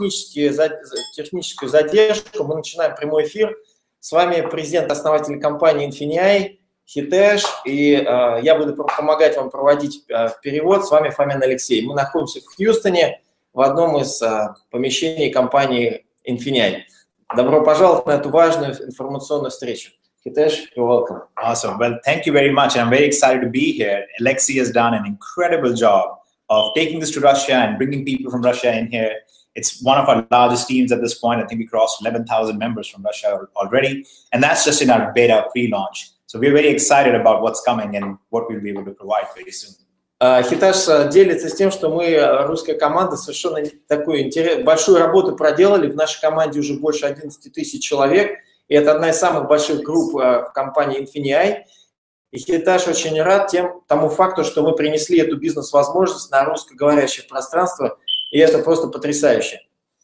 техническую задержку. Мы начинаем прямой эфир. С вами президент-основатель компании Infineon Хитеш, и я буду помогать вам проводить перевод. С вами Фомин Алексей. Мы находимся в Хьюстоне, в одном из помещений компании Infineon. Добро пожаловать на эту важную информационную встречу. Hitesh, you're welcome. Awesome. Well, thank you very much. I'm very excited to be here. Alexei has done an incredible job of taking this to Russia and bringing people from Russia in here. It's one of our largest teams at this point. I think we crossed 11,000 members from Russia already. And that's just in our beta pre-launch. So we're very excited about what's coming and what we'll be able to provide very soon. Хиташ делится с тем, что мы, русская команда, совершенно такую большую работу проделали. В нашей команде уже больше 11 тысяч человек. И это одна из самых больших групп в компании Infineon. И Хиташ очень рад тому факту, что мы принесли эту бизнес-возможность на русскоговорящее пространство. И это просто потрясающе.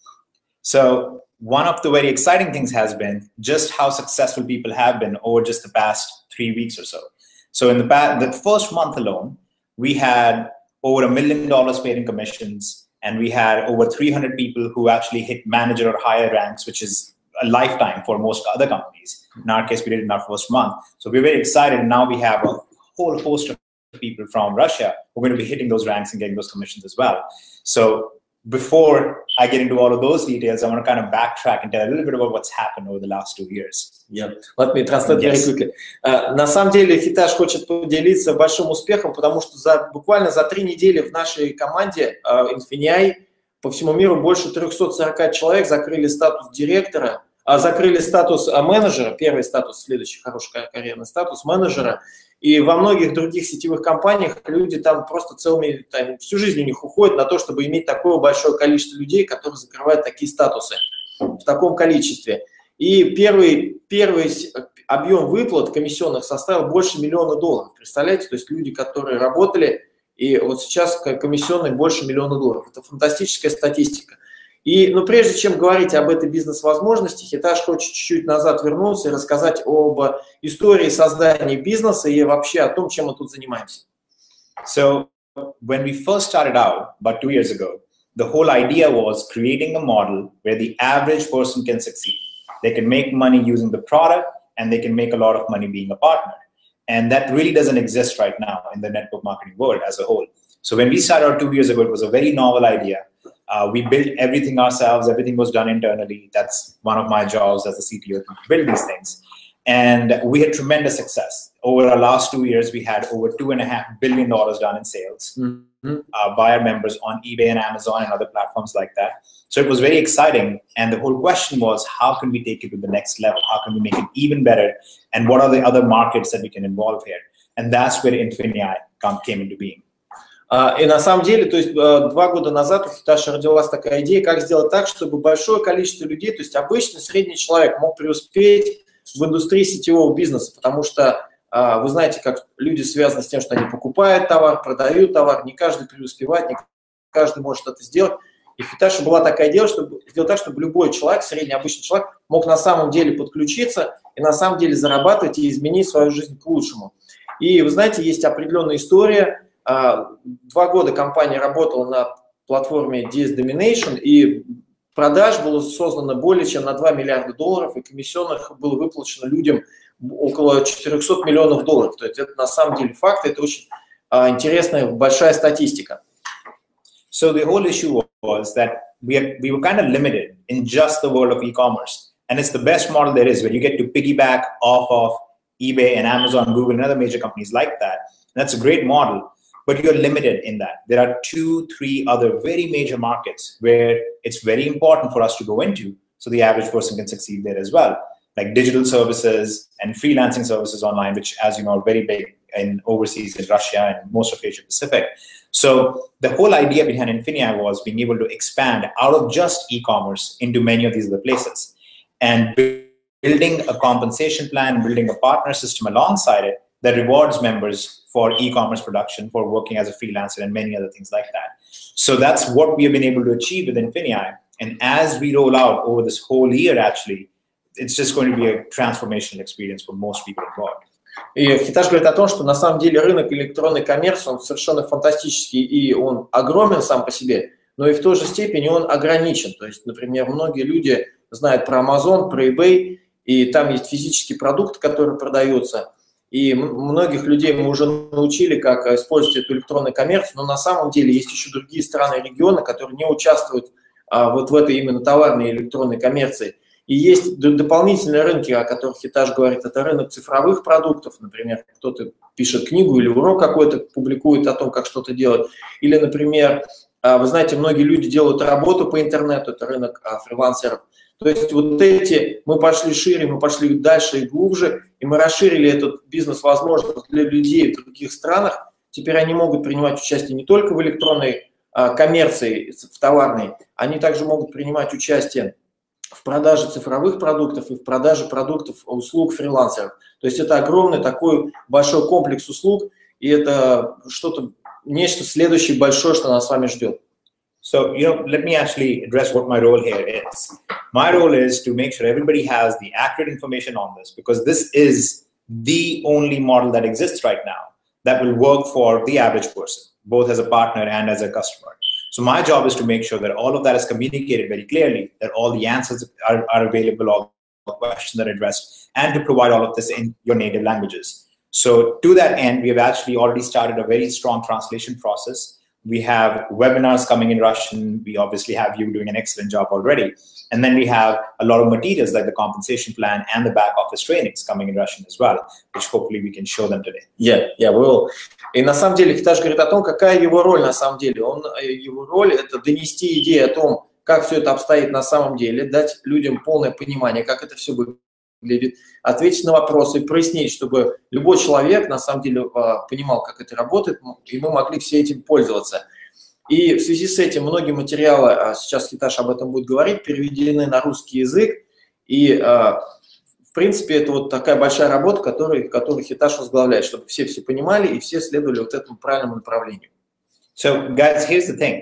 So one of the very exciting things has been just how successful people have been over just the past 3 weeks or so. So in the first month alone, we had over $1 million paid in commissions, and we had over 300 people who actually hit manager or higher ranks, which is a lifetime for most other companies. In our case, we did it in our first month. So we're very excited. Now we have a whole host of people from Russia who are going to be hitting those ranks and getting those commissions as well. So before I get into all of those details, I want to kind of backtrack and tell a little bit about what's happened over the last 2 years. Yeah, let me translate very quickly. На самом деле Хиташ хочет поделиться большим успехом, потому что буквально за 3 недели в нашей команде Infineon по всему миру больше 340 человек закрыли статус директора, закрыли статус менеджера, первый статус, следующий хороший карьерный статус менеджера. И во многих других сетевых компаниях люди там просто всю жизнь у них уходит на то, чтобы иметь такое большое количество людей, которые закрывают такие статусы в таком количестве. И первый объем выплат комиссионных составил больше $1 миллиона. Представляете? То есть люди, которые работали, и вот сейчас комиссионные больше $1 миллиона. Это фантастическая статистика. Но прежде чем говорить об этой бизнес-возможности, Хиташ хочет чуть-чуть назад вернуться и рассказать об истории создания бизнеса и вообще о том, чем мы тут занимаемся. So when we first started out about 2 years ago, the whole idea was creating a model where the average person can succeed. They can make money using the product, and they can make a lot of money being a partner. And that really doesn't exist right now in the network marketing world as a whole. So when we started out 2 years ago, it was a very novel idea. We built everything ourselves. Everything was done internally. That's one of my jobs as a CTO, to build these things. And we had tremendous success. Over our last 2 years, we had over $2.5 billion done in sales by our members on eBay and Amazon and other platforms like that. So it was very exciting. And the whole question was, how can we take it to the next level? How can we make it even better? And what are the other markets that we can involve here? And that's where Infineon came into being. И на самом деле, то есть 2 года назад у Хиташа родилась такая идея, как сделать так, чтобы большое количество людей, то есть обычный средний человек мог преуспеть в индустрии сетевого бизнеса, потому что вы знаете, как люди связаны с тем, что они покупают товар, продают товар, не каждый преуспевает, не каждый может это сделать. И у Хиташа была такая идея, чтобы сделать так, чтобы любой человек, средний обычный человек, мог на самом деле подключиться и на самом деле зарабатывать и изменить свою жизнь к лучшему. И вы знаете, есть определенная история. 2 года компания работала на платформе DS Domination, и продаж было создано более чем на $2 миллиарда, и комиссионных было выплачено людям около $400 миллионов. То есть это на самом деле факт, это очень интересная, большая статистика. So the whole issue was that we were kind of limited in just the world of e-commerce. And it's the best model there is, where you get to piggyback off of eBay and Amazon, Google, and other major companies like that. And that's a great model. But you're limited in that. There are 2, 3 other very major markets where it's very important for us to go into so the average person can succeed there as well, like digital services and freelancing services online, which, as you know, are very big in overseas in Russia and most of Asia Pacific. So the whole idea behind Infineon was being able to expand out of just e-commerce into many of these other places, and building a compensation plan, building a partner system alongside it that rewards members for e-commerce production, for working as a freelancer, and many other things like that. So that's what we have been able to achieve with Infineon. And as we roll out over this whole year, actually, it's just going to be a transformational experience for most people involved. И Хиташ говорит о том, что на самом деле рынок электронной коммерции, он совершенно фантастический, и он огромен сам по себе. но и в той же степени он ограничен. То есть, например, многие люди знают про Amazon, про eBay, и там есть физический продукт, который продается. И многих людей мы уже научили, как использовать эту электронную коммерцию, но на самом деле есть еще другие страны и регионы, которые не участвуют вот в этой именно товарной электронной коммерции. И есть дополнительные рынки, о которых Хитаж говорит, это рынок цифровых продуктов, например, кто-то пишет книгу или урок какой-то, публикует о том, как что-то делать. Или, например, вы знаете, многие люди делают работу по интернету, это рынок фрилансеров. То есть вот эти, мы пошли шире, мы пошли дальше и глубже, и мы расширили этот бизнес-возможность для людей в других странах. Теперь они могут принимать участие не только в электронной коммерции, в товарной, они также могут принимать участие в продаже цифровых продуктов и в продаже продуктов, услуг фрилансеров. То есть это огромный такой большой комплекс услуг, и это что-то, нечто следующее большое, что нас с вами ждет. So, let me actually address what my role here is. My role is to make sure everybody has the accurate information on this, because this is the only model that exists right now that will work for the average person, both as a partner and as a customer. So my job is to make sure that all of that is communicated very clearly, that all the answers are available, all the questions are addressed, and to provide all of this in your native languages. So to that end, we have actually already started a very strong translation process. We have webinars coming in Russian. We obviously have you doing an excellent job already. And then we have a lot of materials like the compensation plan and the back office trainings coming in Russian as well, which hopefully we can show them today. Yeah, we will. И на самом деле Хитаж говорит о том, какая его роль на самом деле. Его роль – это донести идею о том, как все это обстоит на самом деле, дать людям полное понимание, как это все выглядит, ответить на вопросы, прояснить, чтобы любой человек на самом деле понимал, как это работает, и мы могли все этим пользоваться. И в связи с этим многие материалы, сейчас Хитаж об этом будет говорить, переведены на русский язык. И, в принципе, это вот такая большая работа, которую Хитаж возглавляет, чтобы все понимали и все следовали вот этому правильному направлению. So, guys, here's the thing.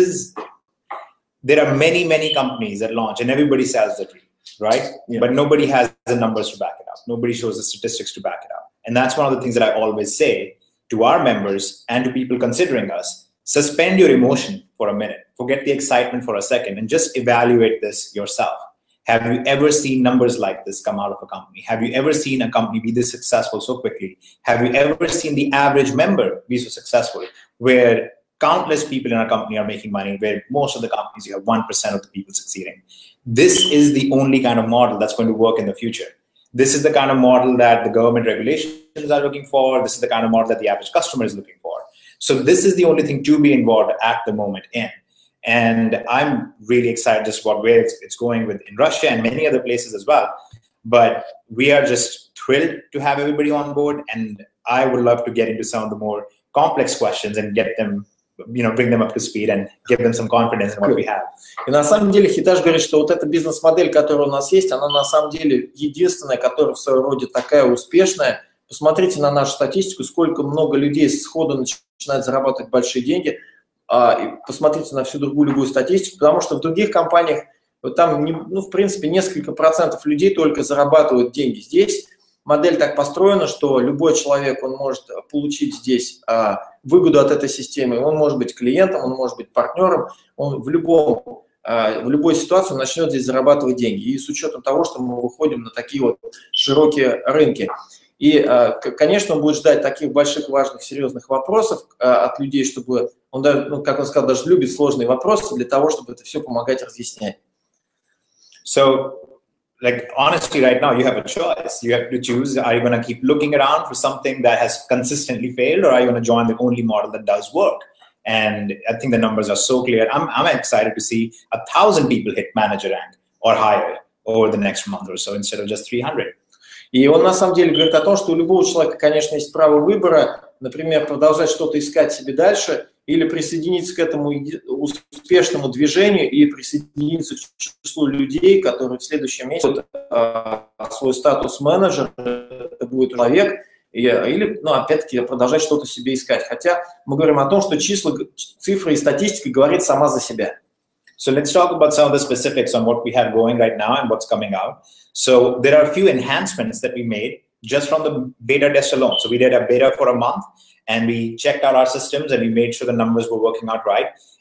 There are many companies that launch, and everybody sells the dream, right? Yeah. But nobody has the numbers to back it up. Nobody shows the statistics to back it up. And that's one of the things that I always say to our members and to people considering us. Suspend your emotion for a minute. Forget the excitement for a second and just evaluate this yourself. Have you ever seen numbers like this come out of a company? Have you ever seen a company be this successful so quickly? Have you ever seen the average member be so successful, where countless people in a company are making money, where most of the companies you have 1% of the people succeeding? This is the only kind of model that's going to work in the future. This is the kind of model that the government regulations are looking for. This is the kind of model that the average customer is looking for. So this is the only thing to be involved at the moment in. And I'm really excited just about where it's going with in Russia and many other places as well. But we are just thrilled to have everybody on board. And I would love to get into some of the more complex questions and get them, bring them up to speed and give them some confidence in what we have. И на самом деле Хитаж говорит, что вот эта бизнес-модель, которая у нас есть, она на самом деле единственная, которая в своем роде такая успешная. Посмотрите на нашу статистику, сколько много людей сходу начинают зарабатывать большие деньги. И посмотрите на всю любую статистику, потому что в других компаниях там, в принципе, несколько процентов людей только зарабатывают деньги. Здесь модель так построена, что любой человек, он может получить здесь выгоду от этой системы. Он может быть клиентом, он может быть партнером, он в любой ситуации он начнет здесь зарабатывать деньги. И с учетом того, что мы выходим на такие вот широкие рынки. И, конечно, он будет ждать таких больших, важных, серьезных вопросов от людей, чтобы он, как он сказал, даже любит сложные вопросы для того, чтобы это все помогать разъяснять. So, honestly, right now you have a choice. You have to choose: are you going to keep looking around for something that has consistently failed, or are you going to join the only model that does work? And I think the numbers are so clear. I'm excited to see 1,000 people hit manager rank or higher over the next month or so instead of just 300. И он на самом деле говорит о том, что у любого человека, конечно, есть право выбора, например, продолжать что-то искать себе дальше или присоединиться к этому успешному движению и присоединиться к числу людей, которые в следующем месяце свой статус менеджера, это будет человек, или, опять-таки, продолжать что-то себе искать. Хотя мы говорим о том, что цифры и статистика говорит сама за себя. So let's talk about some of the specifics on what we have going right now and what's coming out. So there are a few enhancements that we made just from the beta test alone. So we did a beta for a month and we checked out our systems and we made sure the numbers were working out right.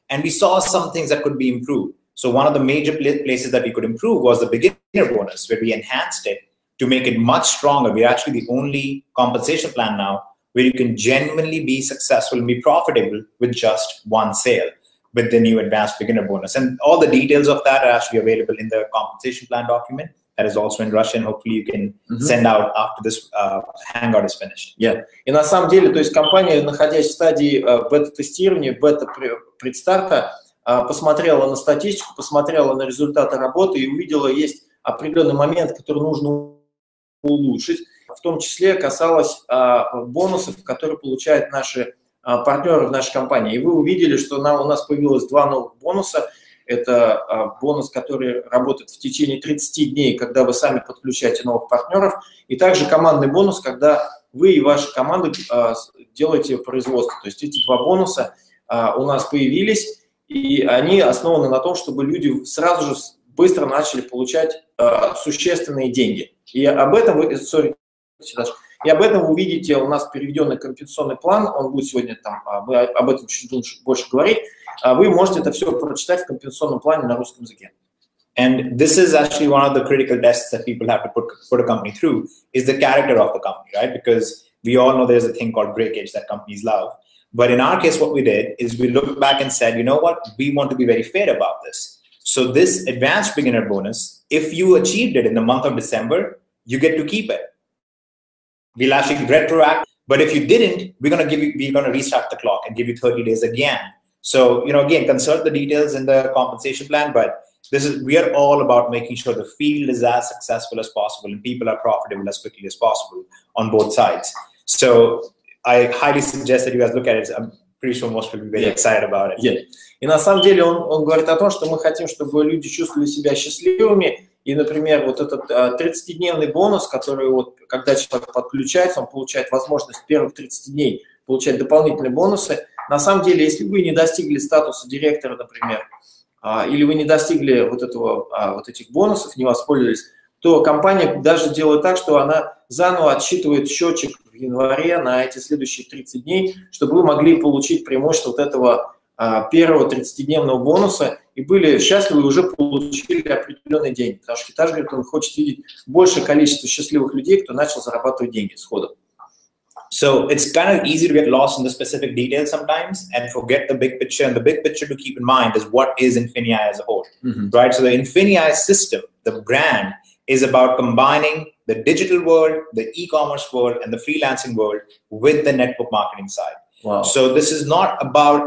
And we saw some things that could be improved. So one of the major places that we could improve was the beginner bonus, where we enhanced it to make it much stronger. We're actually the only compensation plan now where you can genuinely be successful and be profitable with just one sale with the new advanced beginner bonus. And all the details of that are actually available in the compensation plan document that is also in Russian. Hopefully you can send out after this hangout is finished. Yeah. И на самом деле, то есть компания, находясь в стадии бета-тестирования, бета-предстарта, посмотрела на статистику, посмотрела на результаты работы и увидела, есть определенный момент, который нужно улучшить. В том числе касалось бонусов, которые получают наши партнеры в нашей компании. И вы увидели, что у нас появилось 2 новых бонуса. Это бонус, который работает в течение 30 дней, когда вы сами подключаете новых партнеров. И также командный бонус, когда вы и ваша команда делаете производство. То есть эти 2 бонуса у нас появились, и они основаны на том, чтобы люди сразу же быстро начали получать существенные деньги. И об этом вы, и об этом вы увидите, у нас переведенный компенсационный план, он будет сегодня там, мы об этом чуть больше говорить, вы можете это все прочитать в компенсационном плане на русском языке. And this is actually one of the critical tests that people have to put a company through, is the character of the company, right? Because we all know there's a thing called breakage that companies love. But in our case, what we did is we looked back and said, you know what, we want to be very fair about this. So this advanced beginner bonus, if you achieved it in the month of December, you get to keep it. We'll actually retroact, but if you didn't, we're going to restart the clock and give you 30 days again. So, again, consult the details in the compensation plan, but we are all about making sure the field is as successful as possible and people are profitable as quickly as possible on both sides. So I highly suggest that you guys look at it. I'm pretty sure most people will be very excited about it. Yeah. И на самом деле он говорит о том, что мы хотим, чтобы люди чувствовали себя счастливыми. И, например, вот этот 30-дневный бонус, который вот, когда человек подключается, он получает возможность в первых 30 дней получать дополнительные бонусы. На самом деле, если вы не достигли статуса директора, например, или вы не достигли вот этих бонусов, не воспользовались, то компания даже делает так, что она заново отсчитывает счетчик в январе на эти следующие 30 дней, чтобы вы могли получить преимущество вот этого первого 30-дневного бонуса и были счастливы и уже получили определенные деньги. Потому что Хитаж говорит, он хочет видеть большее количество счастливых людей, кто начал зарабатывать деньги сходу. So it's kind of easy to get lost in the specific details sometimes and forget the big picture. And the big picture to keep in mind is what is Infinii as a whole, right? So the Infinii system, the brand, is about combining the digital world, the e-commerce world, and the freelancing world with the network marketing side. Wow. So this is not about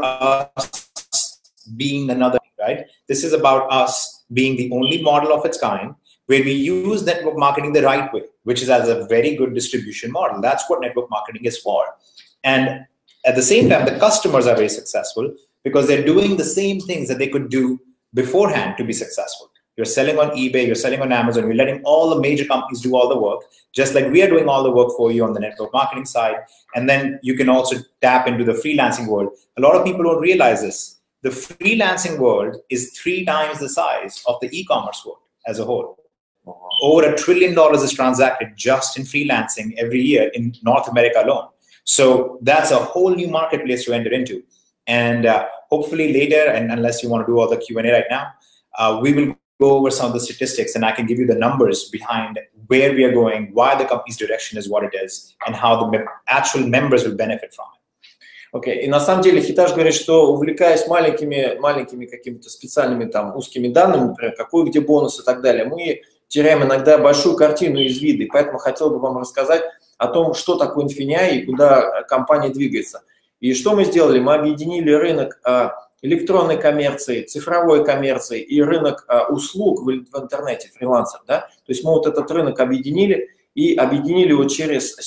us being another, right? This is about us being the only model of its kind where we use network marketing the right way, which is as a very good distribution model. That's what network marketing is for. And at the same time, the customers are very successful because they're doing the same things that they could do beforehand to be successful. You're selling on eBay, you're selling on Amazon, you're letting all the major companies do all the work, just like we are doing all the work for you on the network marketing side. And then you can also tap into the freelancing world. A lot of people don't realize this. The freelancing world is 3 times the size of the e-commerce world as a whole. Over $1 trillion is transacted just in freelancing every year in North America alone. So that's a whole new marketplace to enter into. And hopefully later, and unless you want to do all the Q&A right now, we will go over some of the statistics and I can give you the numbers behind where we are going, why the company's direction is what it is, and how the actual members will benefit from it. Okay. И на самом деле Хитаж говорит, что увлекаясь маленькими какими-то специальными там узкими данными, например, какой где бонус и так далее, мы теряем иногда большую картину из вида. И поэтому хотел бы вам рассказать о том, что такое Infinii и куда компания двигается. И что мы сделали? Мы объединили рынок электронной коммерции, цифровой коммерции и рынок услуг в интернете, фрилансер. Да? То есть мы вот этот рынок объединили и объединили его через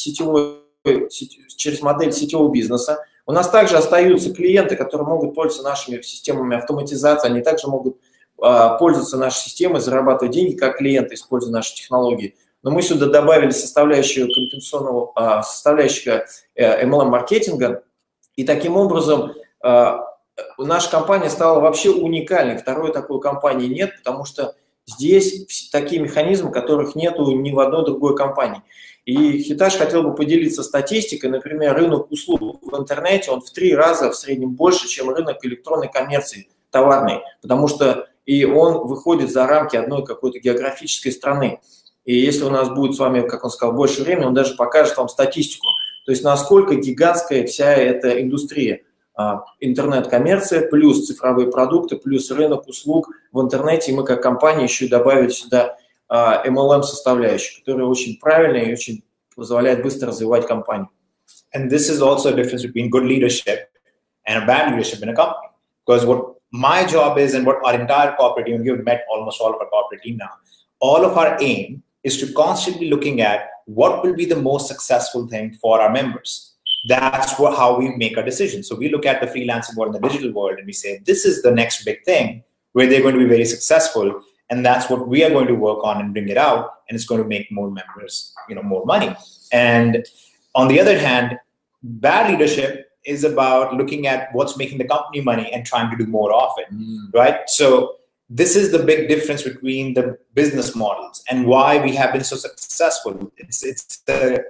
модель сетевого бизнеса. У нас также остаются клиенты, которые могут пользоваться нашими системами автоматизации, они также могут пользоваться нашей системой, зарабатывать деньги как клиенты, используя наши технологии. Но мы сюда добавили составляющую компенсационного, составляющую MLM-маркетинга, и таким образом наша компания стала вообще уникальной. Второй такой компании нет, потому что Здесь такие механизмы, которых нету ни в одной другой компании. И Хитаж хотел бы поделиться статистикой. Например, рынок услуг в интернете, он в 3 раза в среднем больше, чем рынок электронной коммерции товарной, потому что и он выходит за рамки одной какой-то географической страны. И если у нас будет с вами, как он сказал, больше времени, он даже покажет вам статистику. То есть насколько гигантская вся эта индустрия. Интернет-коммерция, плюс цифровые продукты, плюс рынок услуг в интернете. И мы как компания еще добавили сюда MLM-составляющую, которая очень правильная и очень позволяет быстро развивать компанию. And this is also a difference between good leadership and a bad leadership in a company. Because what my job is and what our entire corporate team, you've met almost all of our corporate team now, all of our aim is to constantly looking at what will be the most successful thing for our members. That's how we make our decisions. So we look at the freelancing world and the digital world and we say, this is the next big thing where they're going to be very successful. And that's what we are going to work on and bring it out. And it's going to make more members, more money. And on the other hand, bad leadership is about looking at what's making the company money and trying to do more of it, right? So this is the big difference between the business models and why we have been so successful. It's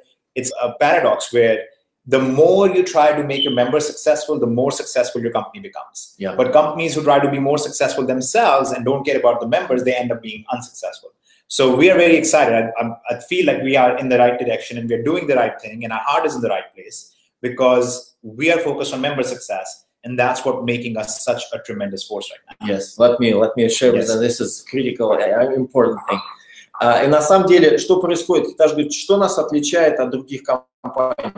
a paradox where the more you try to make your members successful, the more successful your company becomes. Yeah. But companies who try to be more successful themselves and don't care about the members, they end up being unsuccessful. So we are very excited. I feel like we are in the right direction and we're doing the right thing and our heart is in the right place because we are focused on member success. And that's what making us such a tremendous force right now. Yes, let me share with you. This is critical, important thing. И на самом деле, что происходит? Хитаж говорит, что нас отличает от других компаний?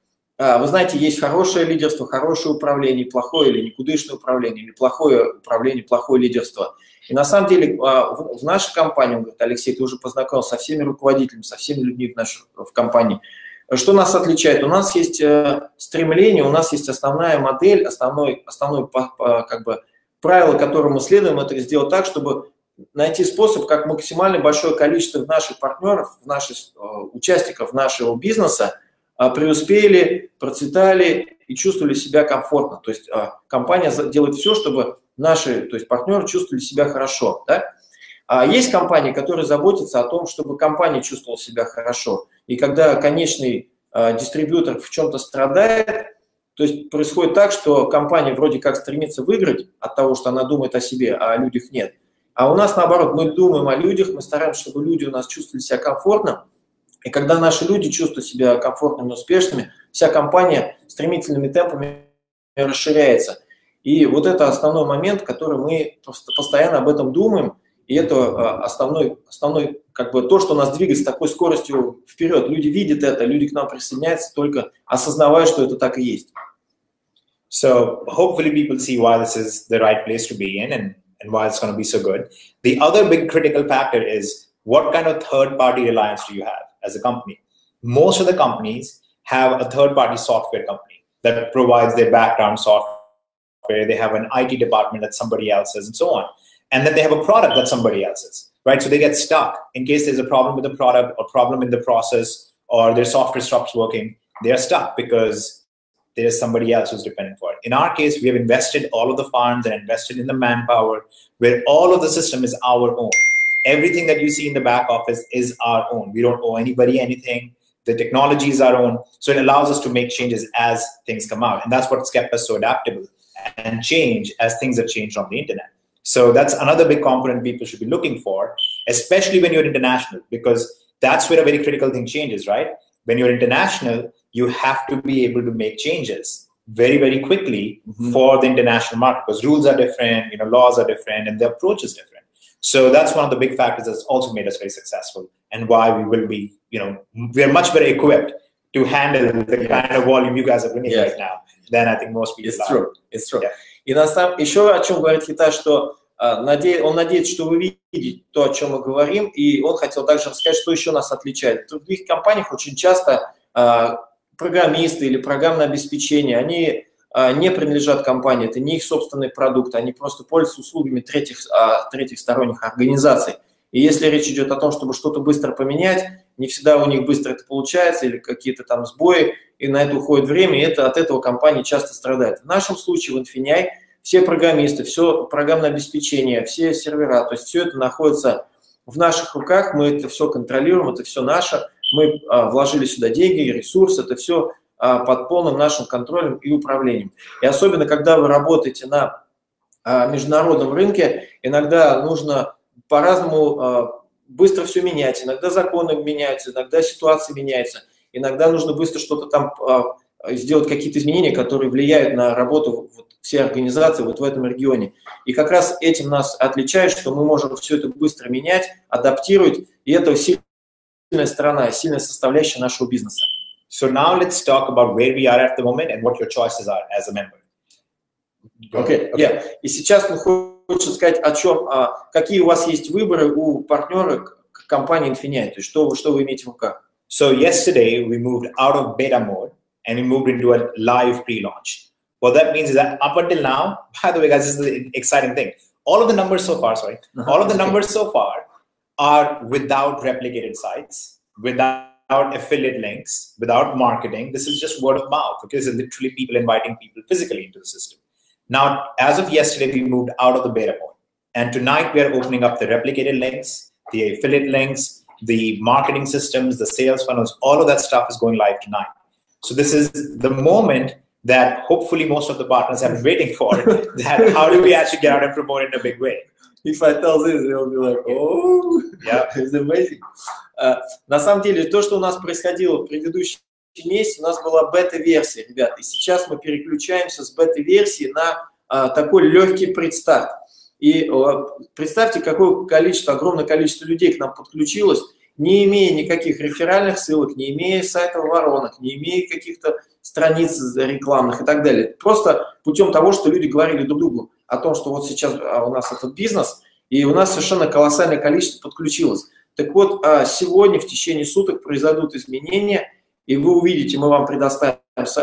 Вы знаете, есть хорошее лидерство, хорошее управление, плохое или никудышное управление, или плохое управление, плохое лидерство. И на самом деле в нашей компании, он говорит, Алексей, ты уже познакомился со всеми руководителями, со всеми людьми в компании. Что нас отличает? У нас есть стремление, у нас есть основная модель, основное как бы правило, которому мы следуем, это сделать так, чтобы найти способ, как максимально большое количество наших партнеров, наших участников нашего бизнеса преуспели, процветали и чувствовали себя комфортно. То есть компания делает все, чтобы наши, то есть партнеры чувствовали себя хорошо. Да? А есть компании, которые заботятся о том, чтобы компания чувствовала себя хорошо. И когда конечный дистрибьютор в чем-то страдает, то есть происходит так, что компания вроде как стремится выиграть от того, что она думает о себе, а о людях нет. А у нас наоборот, мы думаем о людях, мы стараемся, чтобы люди у нас чувствовали себя комфортно. И когда наши люди чувствуют себя комфортными, успешными, вся компания стремительными темпами расширяется. И вот это основной момент, который мы постоянно об этом думаем, и это основной как бы то, что нас двигает с такой скоростью вперед. Люди видят это, люди к нам присоединяются, только осознавая, что это так и есть. So hopefully people see why this is the right place to be in and why it's going to be so good. The other big critical factor is what kind of third-party reliance do you have as a company? Most of the companies have a third-party software company that provides their background software. They have an IT department that somebody else has and so on. And then they have a product that somebody else's, right? So they get stuck in case there's a problem with the product or problem in the process or their software stops working. They're stuck because there's somebody else who's dependent for it. In our case, we have invested all of the funds and invested in the manpower where all of the system is our own. Everything that you see in the back office is our own. We don't owe anybody anything. The technology is our own. So it allows us to make changes as things come out. And that's what's kept us so adaptable and change as things have changed on the internet. So that's another big component people should be looking for, especially when you're international, because that's where a very critical thing changes, right? When you're international, you have to be able to make changes very, very quickly for the international market because rules are different, laws are different, and the approach is different. So that's one of the big factors that's also made us very successful and why we will be, we are much better equipped to handle the kind of volume you guys are bringing right now than I think most people are. It's true. Yeah. И еще о чем говорит Хитаж, что он надеется, что вы видите то, о чем мы говорим, и он хотел также рассказать, что еще нас отличает. В других компаниях очень часто программисты или программное обеспечение, они не принадлежат компании, это не их собственный продукт, они просто пользуются услугами третьих сторонних организаций. И если речь идет о том, чтобы что-то быстро поменять, не всегда у них быстро это получается, или какие-то там сбои, и на это уходит время, и от этого компания часто страдает. В нашем случае в Infineon все программисты, все программное обеспечение, все сервера, то есть все это находится в наших руках, мы это все контролируем, это все наше, мы вложили сюда деньги, ресурсы, это все под полным нашим контролем и управлением. И особенно, когда вы работаете на международном рынке, иногда нужно по-разному быстро все менять, иногда законы меняются, иногда ситуация меняется, иногда нужно быстро что-то там сделать, какие-то изменения, которые влияют на работу всей организации вот в этом регионе. И как раз этим нас отличает, что мы можем все это быстро менять, адаптировать, и это сильная сторона, сильная составляющая нашего бизнеса. So now let's talk about where we are at the moment and what your choices are as a member. Okay. Yeah. И сейчас мы хочется сказать о чем, какие у вас есть выборы у партнера компании Infinii, то есть что вы имеете в руках. So yesterday we moved out of beta mode and we moved into a live pre-launch. What that means is that up until now, by the way, guys, this is the exciting thing. All of the numbers so far, all of the numbers so far are without replicated sites, without affiliate links, without marketing. This is just word of mouth. Okay, this is literally people inviting people physically into the system. Now, as of yesterday, we moved out of the beta mode. And tonight, we are opening up the replicated links, the affiliate links, the marketing systems, the sales funnels, all of that stuff is going live tonight. So this is the moment that hopefully most of the partners have been waiting for, that how do we actually get out and promote in a big way? If I tell this, they'll be like, oh, yeah, it's amazing. На самом деле, то, что у нас происходило в предыдущий месяц, у нас была бета-версия, ребята, и сейчас мы переключаемся с бета-версии на такой легкий предстарт. И представьте, какое количество, огромное количество людей к нам подключилось, не имея никаких реферальных ссылок, не имея сайтов воронок, не имея каких-то страниц рекламных и так далее. Просто путем того, что люди говорили друг другу о том, что вот сейчас у нас этот бизнес, и у нас совершенно колоссальное количество подключилось. Так вот, сегодня в течение суток произойдут изменения, и вы увидите, мы вам предоставим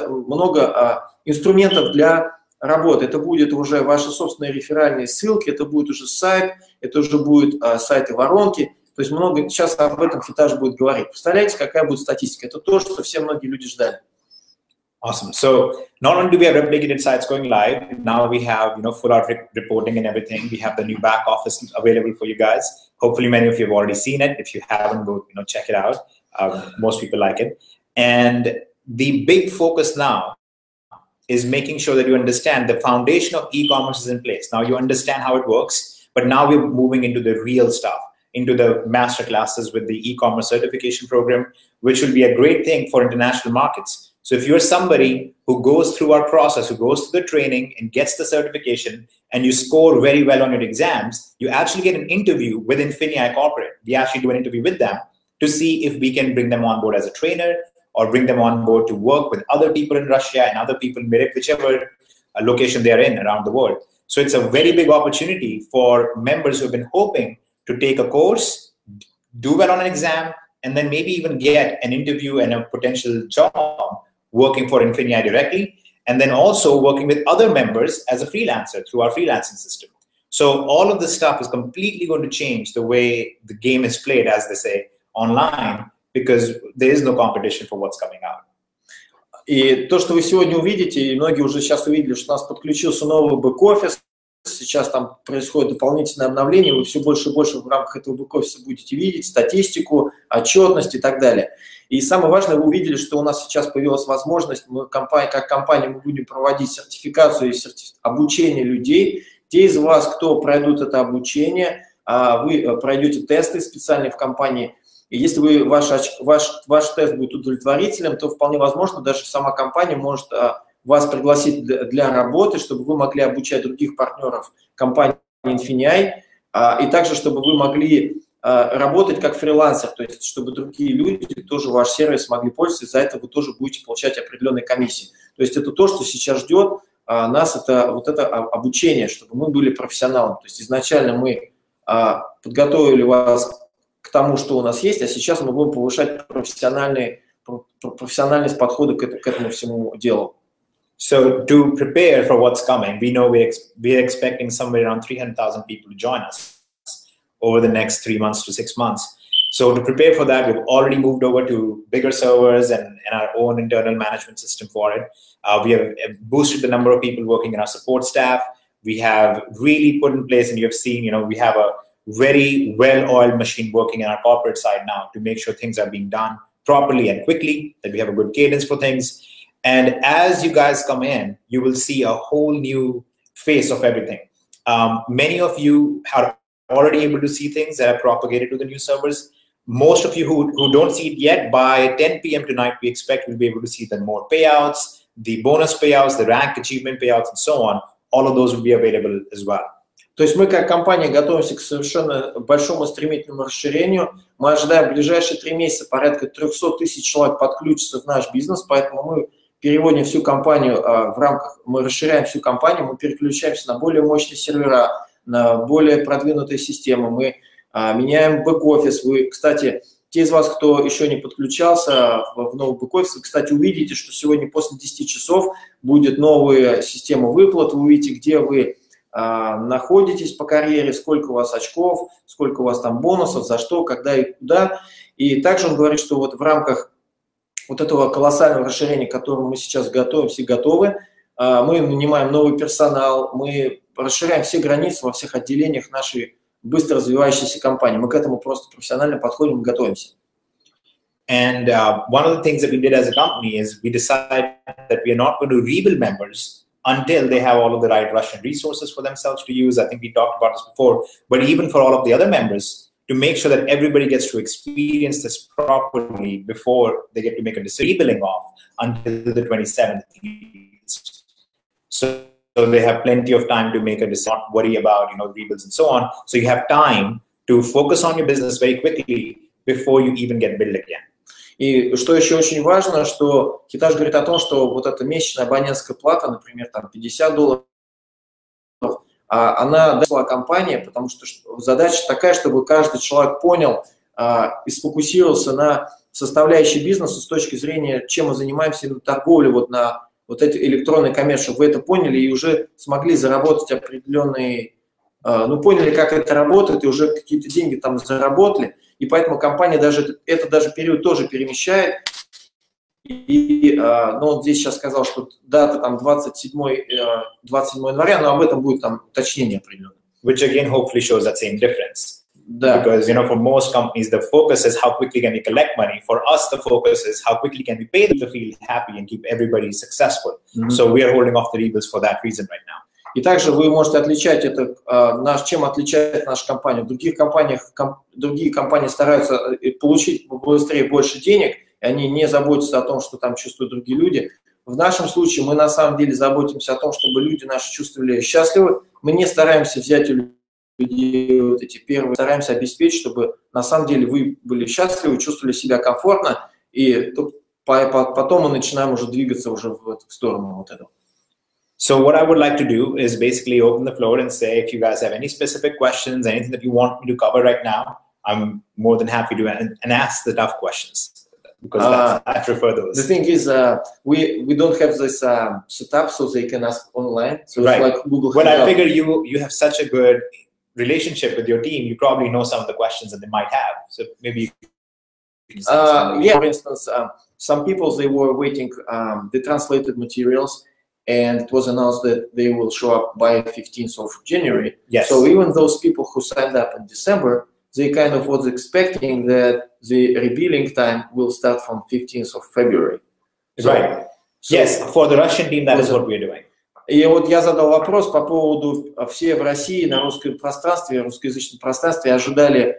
много инструментов для работы. Это будет уже ваши собственные реферальные ссылки, это будет уже сайт, это уже будут сайты воронки. То есть много сейчас об этом Хитаж будет говорить. Представляете, какая будет статистика? Это то, что все многие люди ждали. Awesome. So not only do we have replicated sites going live, now we have full out reporting and everything. We have the new back office available for you guys. Hopefully, many of you have already seen it. If you haven't, go check it out. Most people like it. And the big focus now is making sure that you understand the foundation of e-commerce is in place. Now you understand how it works, but now we're moving into the real stuff, into the master classes with the e-commerce certification program, which will be a great thing for international markets. So if you're somebody who goes through our process, who goes through the training and gets the certification, and you score very well on your exams, you actually get an interview with Infinii Corporate. We actually do an interview with them to see if we can bring them on board as a trainer or bring them on board to work with other people in Russia and other people in whichever location they are in around the world. So it's a very big opportunity for members who have been hoping to take a course, do well on an exam, and then maybe even get an interview and a potential job working for Infinii directly, and then also working with other members as a freelancer through our freelancing system. So all of this stuff is completely going to change the way the game is played, as they say, online, because there is no competition for what's coming out. И то, что вы сегодня увидите, и многие уже сейчас увидели, что у нас подключился новый бэк-офис, сейчас там происходит дополнительное обновление, вы все больше и больше в рамках этого бэк-офиса будете видеть статистику, отчетность и так далее. И самое важное, вы увидели, что у нас сейчас появилась возможность, мы как компания мы будем проводить сертификацию и обучение людей. Те из вас, кто пройдут это обучение, вы пройдете тесты специальные в компании. И если ваш тест будет удовлетворительным, то вполне возможно, даже сама компания может вас пригласить для работы, чтобы вы могли обучать других партнеров компании Infinii, и также, чтобы вы могли работать как фрилансер, то есть чтобы другие люди тоже ваш сервис могли пользоваться, и за это вы тоже будете получать определенные комиссии. То есть это то, что сейчас ждет нас, это вот это обучение, чтобы мы были профессионалами. То есть изначально мы подготовили вас к тому, что у нас есть, а сейчас мы будем повышать профессиональность подхода к этому всему делу. So to prepare for what's coming, we know we're expecting somewhere around 300,000 people to join us over the next 3 months to 6 months. So to prepare for that, we've already moved over to bigger servers and our own internal management system for it. We have boosted the number of people working in our support staff. We have really put in place, and you have seen, we have a very well-oiled machine working in our corporate side now to make sure things are being done properly and quickly, that we have a good cadence for things. And as you guys come in, you will see a whole new face of everything. Many of you are already able to see things that are propagated to the new servers. Most of you who don't see it yet, by 10 p.m. tonight, we expect we'll be able to see the more payouts, the bonus payouts, the rank achievement payouts, and so on. All of those will be available as well. То есть мы как компания готовимся к совершенно большому стремительному расширению. Мы ожидаем в ближайшие 3 месяца порядка 300 тысяч человек подключиться в наш бизнес, поэтому мы переводим всю компанию в рамках, мы расширяем всю компанию, мы переключаемся на более мощные сервера, на более продвинутые системы, мы меняем бэк-офис. Вы, кстати, те из вас, кто еще не подключался в новый бэк-офис, вы, кстати, увидите, что сегодня после 10 часов будет новая система выплат, вы увидите, где вы находитесь по карьере, сколько у вас очков, сколько у вас там бонусов, за что, когда и куда. И также он говорит, что вот в рамках вот этого колоссального расширения, к которому мы сейчас готовимся и готовы, мы нанимаем новый персонал, мы расширяем все границы во всех отделениях нашей быстро развивающейся компании. Мы к этому просто профессионально подходим и готовимся. And one of the things that we did as a company is we decided that we are not going to rebuild members until they have all of the right Russian resources for themselves to use. I think we talked about this before, but even for all of the other members, to make sure that everybody gets to experience this properly before they get to make a decision, rebuilding off until the 27th. So they have plenty of time to make a decision, not worry about, rebuilds and so on. So you have time to focus on your business very quickly before you even get billed again. И что еще очень важно, что Хиташ говорит о том, что вот эта месячная абонентская плата, например, там $50, она дошла компания, потому что задача такая, чтобы каждый человек понял и сфокусировался на составляющей бизнеса с точки зрения, чем мы занимаемся на торговле, вот на вот этой электронной коммерции, чтобы вы это поняли и уже смогли заработать определенные, поняли, как это работает, и уже какие-то деньги там заработали. И поэтому компания даже период тоже перемещает. И он здесь сейчас сказал, что дата там 27 января, но об этом будет там уточнение определенное. Which again hopefully shows that same difference. Да. Because for most companies the focus is how quickly can we collect money. For us the focus is how quickly can we pay them to feel happy and keep everybody successful. So we are holding off the rebuilds for that reason right now. И также вы можете отличать это, чем отличает наша компания. В других компаниях, другие компании стараются получить быстрее больше денег, и они не заботятся о том, что там чувствуют другие люди. В нашем случае мы на самом деле заботимся о том, чтобы люди наши чувствовали счастливы. Мы не стараемся взять у людей вот эти первые, стараемся обеспечить, чтобы на самом деле вы были счастливы, чувствовали себя комфортно, и потом мы начинаем уже двигаться уже в эту сторону вот этого. So what I would like to do is basically open the floor and say, if you guys have any specific questions, anything that you want me to cover right now, I'm more than happy to and ask the tough questions because I prefer those. The thing is, we don't have this setup so they can ask online. So right. It's like Google. But I figure you have such a good relationship with your team, you probably know some of the questions that they might have. So maybe you can yeah, for instance, some people, they were waiting the translated materials, and it was announced that they will show up by 15th of January. Yes. So even those people who signed up in December, they kind of was expecting that the rebilling time will start from 15th of February. So, right. So, yes, for the Russian team, that is what we're doing. И вот я задал вопрос по поводу, все в России на русском пространстве, русскоязычном пространстве ожидали,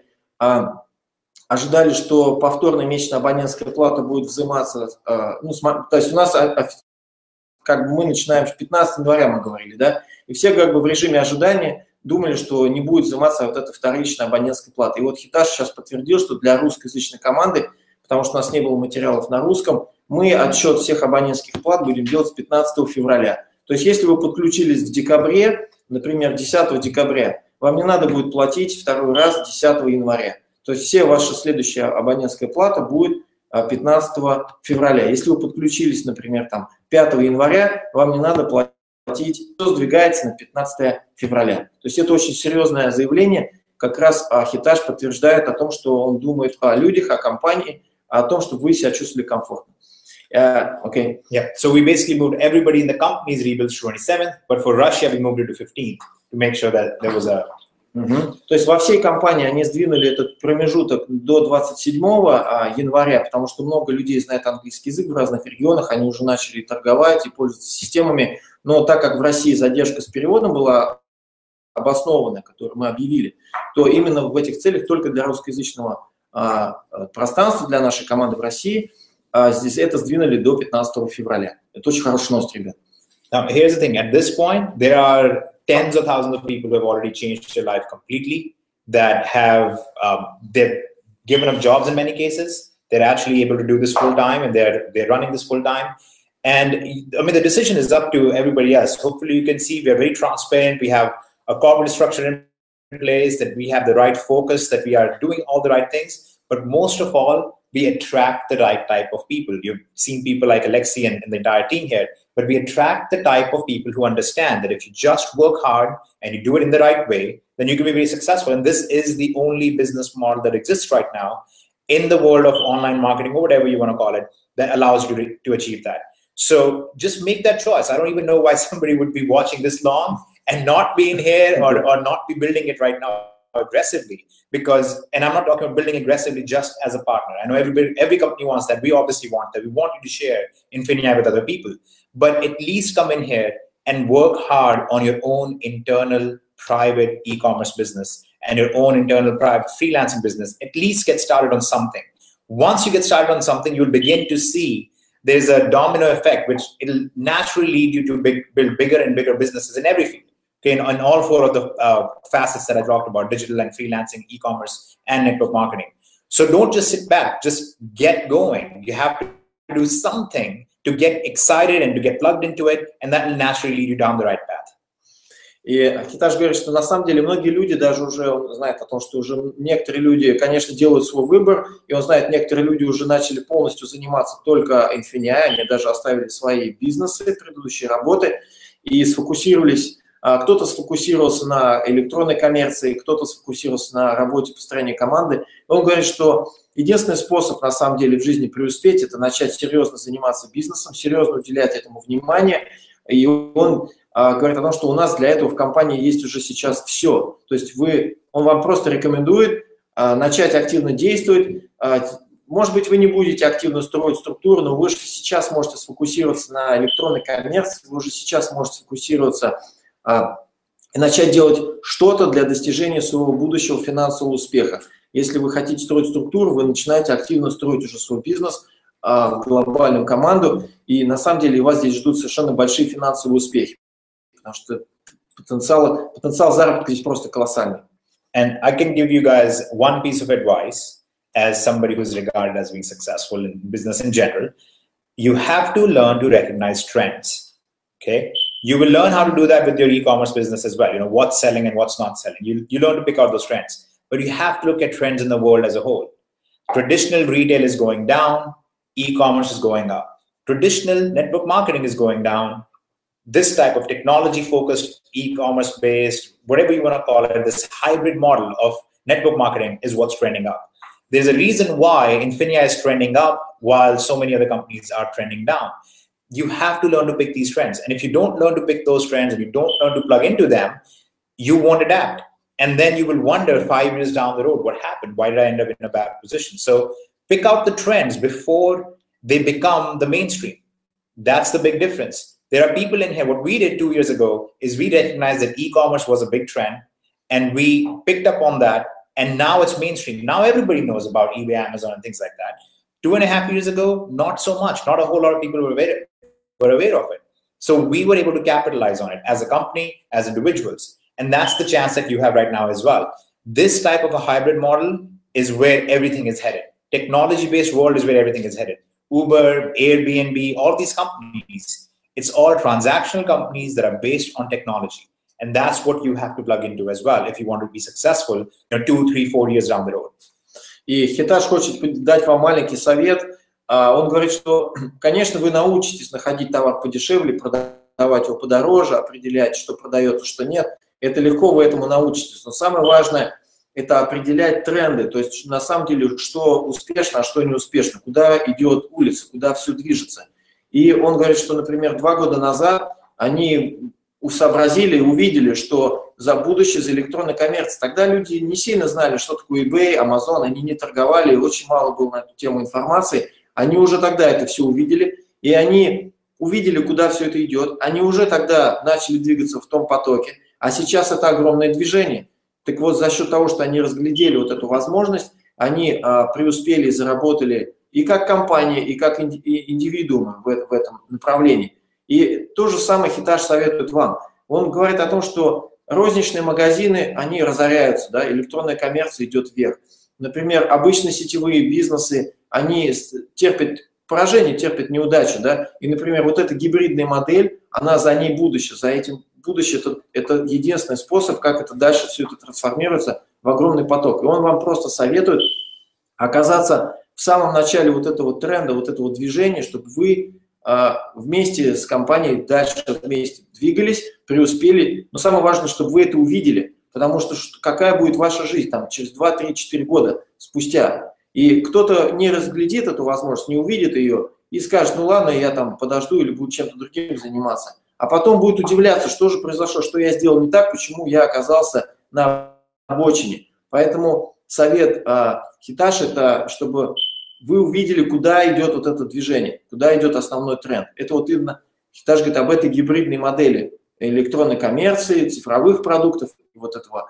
что повторная месячная абонентская плата будет взиматься, то есть у нас как бы мы начинаем с 15 января, мы говорили, да, и все как бы в режиме ожидания думали, что не будет взиматься вот эта вторичная абонентская плата. И вот Хиташ сейчас подтвердил, что для русскоязычной команды, потому что у нас не было материалов на русском, мы отсчет всех абонентских плат будем делать с 15 февраля. То есть если вы подключились в декабре, например, 10 декабря, вам не надо будет платить второй раз 10 января. То есть все ваша следующая абонентская плата будет 15 февраля. Если вы подключились, например, там 5 января, вам не надо платить, все сдвигается на 15 февраля. То есть это очень серьезное заявление. Как раз Хиташ подтверждает о том, что он думает о людях, о компании, о том, чтобы вы себя чувствовали комфортно. Okay. Yeah. So we basically moved everybody in the company's rebuilds to 27th, but for Russia we moved it to 15th to make sure that there was a То есть во всей компании они сдвинули этот промежуток до 27 января, потому что много людей знает английский язык в разных регионах, они уже начали торговать и пользоваться системами. Но так как в России задержка с переводом была обоснованная, которую мы объявили, то именно в этих целях только для русскоязычного пространства, для нашей команды в России, здесь это сдвинули до 15 февраля. Это очень хорошая новость, ребят. Now, here's the thing. At this point, there are tens of thousands of people who have already changed their life completely, that have they've given up jobs in many cases. They're actually able to do this full time, and they're running this full time. And I mean, the decision is up to everybody else. Hopefully, you can see we're very transparent. We have a corporate structure in place, that we have the right focus, that we are doing all the right things. But most of all, we attract the right type of people. You've seen people like Alexi and the entire team here, but we attract the type of people who understand that if you just work hard and you do it in the right way, then you can be very successful. And this is the only business model that exists right now in the world of online marketing, or whatever you want to call it, that allows you to achieve that. So just make that choice. I don't even know why somebody would be watching this long and not be in here, or not be building it right now aggressively. Because, and I'm not talking about building aggressively just as a partner. I know every company wants that. We obviously want that. We want you to share Infinii with other people. But at least come in here and work hard on your own internal private e-commerce business and your own internal private freelancing business. At least get started on something. Once you get started on something, you'll begin to see there's a domino effect, which it'll naturally lead you to build bigger and bigger businesses in every field. Okay, on all four of the facets that I talked about: digital and freelancing, e-commerce, and network marketing. So don't just sit back, just get going. You have to do something to get excited and to get plugged into it, and that will naturally lead you down the right path. И Хиташ говорит, что на самом деле многие люди даже уже, он знает о том, что уже некоторые люди, конечно, делают свой выбор, и он знает, некоторые люди уже начали полностью заниматься только Infinii, они даже оставили свои бизнесы, предыдущие работы, и сфокусировались. Кто-то сфокусировался на электронной коммерции, кто-то сфокусировался на работе построения команды. Он говорит, что единственный способ на самом деле в жизни преуспеть – это начать серьезно заниматься бизнесом, серьезно уделять этому внимание. И он говорит о том, что у нас для этого в компании есть уже сейчас все. То есть он вам просто рекомендует начать активно действовать. Может быть, вы не будете активно строить структуру, но вы же сейчас можете сфокусироваться на электронной коммерции, вы уже сейчас можете сфокусироваться и начать делать что-то для достижения своего будущего финансового успеха. Если вы хотите строить структуру, вы начинаете активно строить уже свой бизнес, глобальную команду, и на самом деле вас здесь ждут совершенно большие финансовые успехи, потому что потенциал заработка здесь просто колоссальный. And I can give you guys one piece of advice as somebody who's regarded as being successful in business in general. You have to learn to recognize trends, okay? You will learn how to do that with your e-commerce business as well. You know, what's selling and what's not selling. You learn to pick out those trends. But you have to look at trends in the world as a whole. Traditional retail is going down. E-commerce is going up. Traditional network marketing is going down. This type of technology-focused, e-commerce-based, whatever you want to call it, this hybrid model of network marketing is what's trending up. There's a reason why Infinii is trending up while so many other companies are trending down. You have to learn to pick these trends. And if you don't learn to pick those trends and you don't learn to plug into them, you won't adapt. And then you will wonder 5 years down the road, what happened? Why did I end up in a bad position? So pick out the trends before they become the mainstream. That's the big difference. There are people in here, what we did 2 years ago is we recognized that e-commerce was a big trend and we picked up on that, and now it's mainstream. Now everybody knows about eBay, Amazon, and things like that. 2.5 years ago, not so much. Not a whole lot of people were aware of it. So we were able to capitalize on it as a company, as individuals. And that's the chance that you have right now as well. This type of a hybrid model is where everything is headed. Technology-based world is where everything is headed. Uber, Airbnb, all these companies, it's all transactional companies that are based on technology. And that's what you have to plug into as well if you want to be successful, 2, 3, 4 years down the road. И Хиташ хочет дать вам маленький совет. Он говорит, что, конечно, вы научитесь находить товар подешевле, продавать его подороже, определять, что продается, что нет. Это легко, вы этому научитесь. Но самое важное – это определять тренды. То есть, на самом деле, что успешно, а что не успешно, куда идет улица, куда все движется. И он говорит, что, например, 2 года назад они сообразили и увидели, что за будущее, за электронной коммерцией. Тогда люди не сильно знали, что такое eBay, Amazon, они не торговали, очень мало было на эту тему информации. Они уже тогда это все увидели, и они увидели, куда все это идет. Они уже тогда начали двигаться в том потоке, а сейчас это огромное движение. Так вот, за счет того, что они разглядели вот эту возможность, они преуспели и заработали и как компания, и как индивидуумы в этом направлении. И то же самое Хитаж советует вам. Он говорит о том, что розничные магазины, они разоряются, да, электронная коммерция идет вверх. Например, обычные сетевые бизнесы, они терпят поражение, терпят неудачу, да, и, например, вот эта гибридная модель, она за ней будущее, за этим будущее, это единственный способ, как это дальше все это трансформируется в огромный поток. И он вам просто советует оказаться в самом начале вот этого тренда, вот этого движения, чтобы вы вместе с компанией дальше вместе двигались, преуспели. Но самое важное, чтобы вы это увидели, потому что какая будет ваша жизнь там, через 2, 3, 4 года спустя. И кто-то не разглядит эту возможность, не увидит ее и скажет, ну ладно, я там подожду или буду чем-то другим заниматься. А потом будет удивляться, что же произошло, что я сделал не так, почему я оказался на обочине. Поэтому совет Хитаж – это чтобы вы увидели, куда идет вот это движение, куда идет основной тренд. Это вот именно Хитаж говорит об этой гибридной модели электронной коммерции, цифровых продуктов, вот этого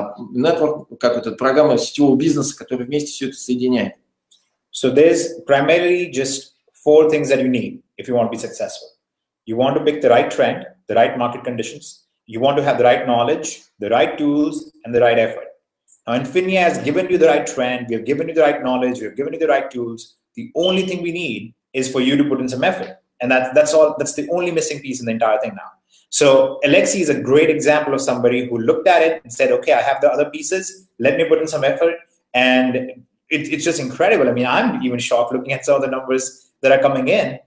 network, как это, программа сетевого бизнеса, которая вместе все это соединяет. So there's primarily just 4 things that you need if you want to be successful. You want to pick the right trend, the right market conditions. You want to have the right knowledge, the right tools, and the right effort. Now, Infinia has given you the right trend. We have given you the right knowledge. We have given you the right tools. The only thing we need is for you to put in some effort. And that's all. That's the only missing piece in the entire thing now. So Alexi is a great example of somebody who looked at it and said, okay, I have the other pieces. Let me put in some effort. And it's just incredible. I mean, I'm even shocked looking at some of the numbers that are coming in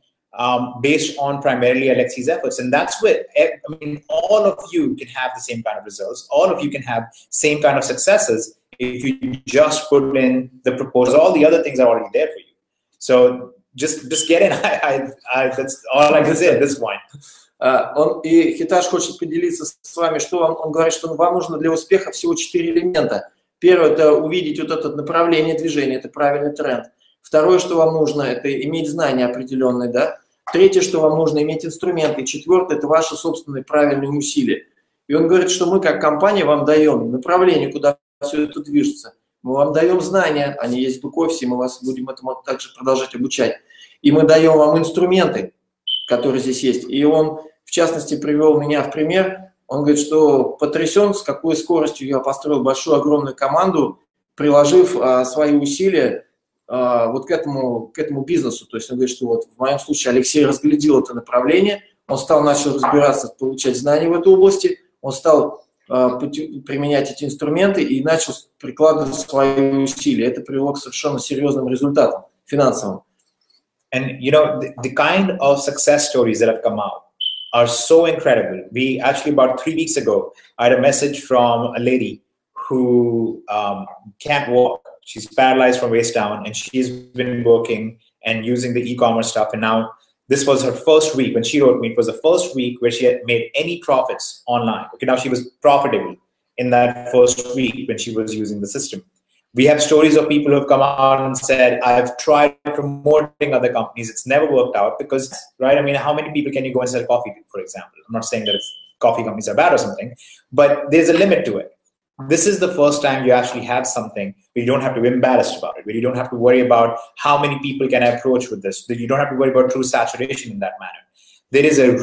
based on primarily Alexi's efforts. And that's where, I mean, all of you can have the same kind of results. All of you can have same kind of successes if you just put in the proposal. All the other things are already there for you. So just get in. That's all I can say at this point. И Хитаж хочет поделиться с вами, что он говорит, что вам нужно для успеха всего 4 элемента. Первое – это увидеть вот это направление движения, это правильный тренд. Второе, что вам нужно, это иметь знания определенные, да. Третье, что вам нужно, иметь инструменты. И четвертое – это ваши собственные правильные усилия. И он говорит, что мы как компания вам даем направление, куда все это движется. Мы вам даем знания, они есть в бэк-офисе, мы вас будем этому также продолжать обучать. И мы даем вам инструменты, которые здесь есть. И он, в частности, привел меня в пример. Он говорит, что потрясен, с какой скоростью я построил большую, огромную команду, приложив свои усилия вот к этому бизнесу. То есть он говорит, что вот в моем случае Алексей разглядел это направление, он начал разбираться, получать знания в этой области, он стал применять эти инструменты и начал прикладывать свои усилия. Это привело к совершенно серьезным результатам финансовым. And you know, the kind of success stories that have come out are so incredible. We actually, about 3 weeks ago, I had a message from a lady who can't walk. She's paralyzed from waist down, and she's been working and using the e-commerce stuff. And now this was her first week. When she wrote me, it was the first week where she had made any profits online. Okay, now she was profitable in that first week when she was using the system. We have stories of people who have come out and said, I've tried promoting other companies. It's never worked out because, right? I mean, how many people can you go and sell coffee to, for example? I'm not saying that coffee companies are bad or something, but there's a limit to it. This is the first time you actually have something where you don't have to be embarrassed about it, where you don't have to worry about how many people can I approach with this, that you don't have to worry about true saturation in that manner. There is a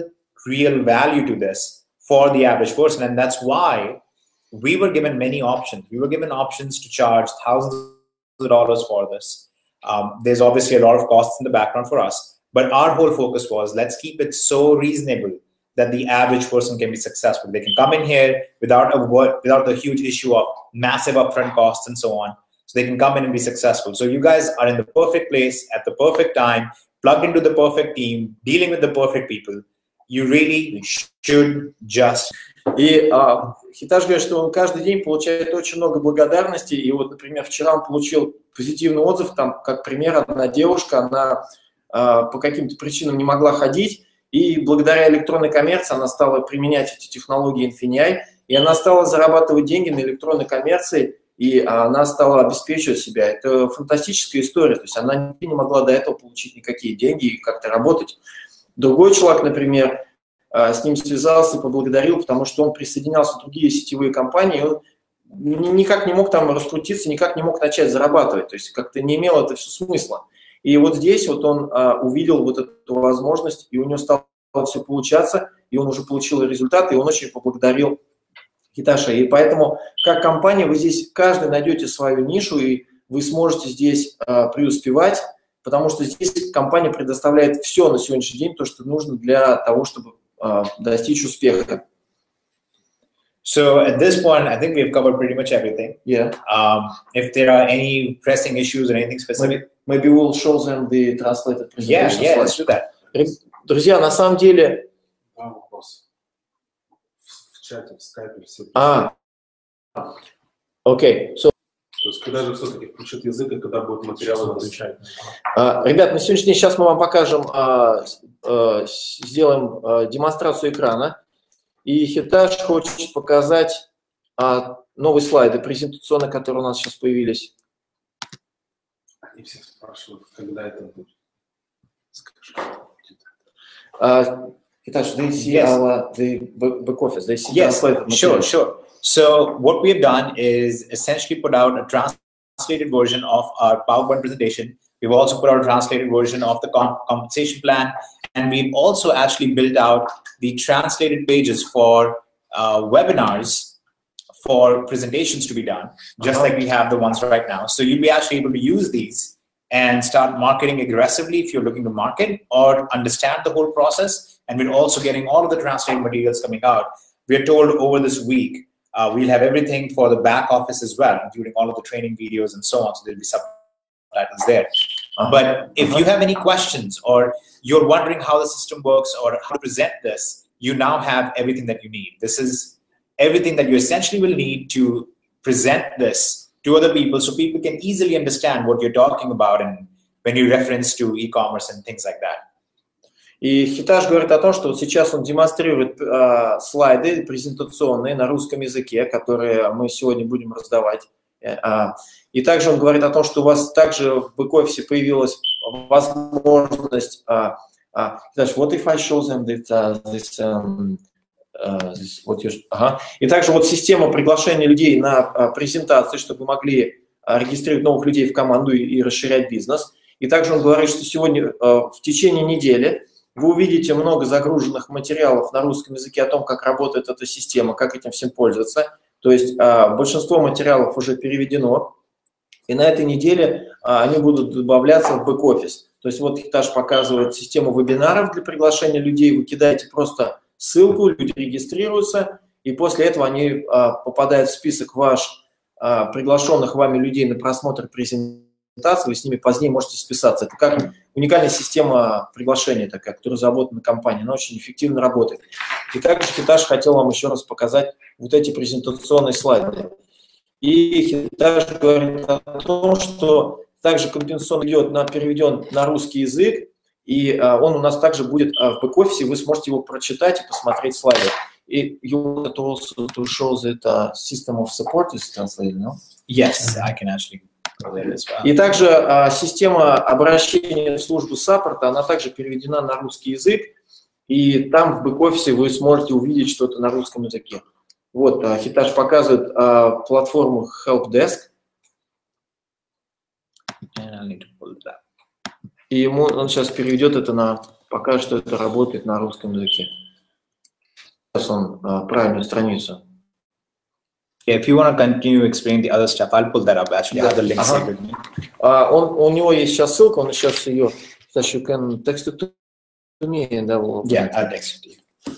real value to this for the average person, and that's why we were given many options. We were given options to charge thousands of dollars for this. There's obviously a lot of costs in the background for us, but our whole focus was let's keep it so reasonable that the average person can be successful. They can come in here without the huge issue of massive upfront costs and so on. So they can come in and be successful. So you guys are in the perfect place at the perfect time, plugged into the perfect team, dealing with the perfect people. You really should just... И Хитаж говорит, что он каждый день получает очень много благодарности. И вот, например, вчера он получил позитивный отзыв, там, как пример, одна девушка, она по каким-то причинам не могла ходить, И благодаря электронной коммерции она стала применять эти технологии Infineon, и она стала зарабатывать деньги на электронной коммерции, и она стала обеспечивать себя. Это фантастическая история, то есть она не могла до этого получить никакие деньги и как-то работать. Другой человек, например, с ним связался и поблагодарил, потому что он присоединялся в другие сетевые компании, и он никак не мог там раскрутиться, никак не мог начать зарабатывать, то есть как-то не имело это все смысла. И вот здесь вот он увидел вот эту возможность, и у него стало все получаться, и он уже получил результаты, и он очень поблагодарил Хиташи. И поэтому, как компания, вы здесь каждый найдете свою нишу, и вы сможете здесь преуспевать, потому что здесь компания предоставляет все на сегодняшний день, то, что нужно для того, чтобы достичь успеха. So at this point, I think we've covered pretty much everything. Yeah. If there are any pressing issues or anything specific, maybe we'll show them the translated presentation. Yeah, let's do that. Друзья, на самом деле. Вопрос. В чате, в скайпе все. Окей. So. То есть когда же все-таки включат язык и когда будут материалы отвечать? Ребят, на сегодняшний день сейчас мы вам покажем, сделаем демонстрацию экрана. И Хиташ хочет показать новые слайды презентационные, которые у нас сейчас появились. Они все спрашивают, когда это будет. Скажи. Hitachi, they see the back office. They see translated material. Sure. So what we have done is essentially put out a translated version of our PowerPoint presentation. We've also put out a translated version of the compensation plan, and we've also actually built out the translated pages for webinars for presentations to be done, just like we have the ones right now. So you'll be actually able to use these and start marketing aggressively if you're looking to market or understand the whole process. And we're also getting all of the translated materials coming out. We're told over this week, we'll have everything for the back office as well, including all of the training videos and so on. So there'll be subtitles there. But if you have any questions or you're wondering how the system works or how to present this, you now have everything that you need. This is everything that you essentially will need to present this to other people so people can easily understand what you're talking about and when you reference to e-commerce and things like that. И Хиташ говорит о том, что вот сейчас он демонстрирует слайды презентационные на русском языке, которые мы сегодня будем раздавать. И также он говорит о том, что у вас также в бэк-офисе появилась возможность, what if I show them И также вот система приглашения людей на презентации, чтобы вы могли регистрировать новых людей в команду и расширять бизнес. И также он говорит, что сегодня в течение недели вы увидите много загруженных материалов на русском языке о том, как работает эта система, как этим всем пользоваться. То есть большинство материалов уже переведено, и на этой неделе они будут добавляться в бэк-офис. То есть вот Хиташ показывает систему вебинаров для приглашения людей. Вы кидаете просто ссылку, люди регистрируются, и после этого они попадают в список приглашенных вами людей на просмотр презентации. Вы с ними позднее можете списаться. Это как уникальная система приглашения, такая, которая разработана компанией. Она очень эффективно работает. И также Хиташ хотел вам еще раз показать вот эти презентационные слайды. И Хиташ говорит о том, что также компенсационный идет переведен на русский язык, и он у нас также будет в бэк-офисе, вы сможете его прочитать и посмотреть слайды. И you want also to show that system of support is translated, no? Yes, I can actually. И также система обращения в службу саппорта, она также переведена на русский язык, и там в бэк-офисе вы сможете увидеть что-то на русском языке. Вот, Хиташ показывает платформу Helpdesk. И он сейчас переведет это покажет, что это работает на русском языке. Сейчас он правильную страницу. Yeah, if you want to continue explaining the other stuff, I'll pull that up. Actually, I have the links here with me. У него есть сейчас ссылка, он сейчас ее, you can text it to me, and I will. Yeah, I'll text it to you.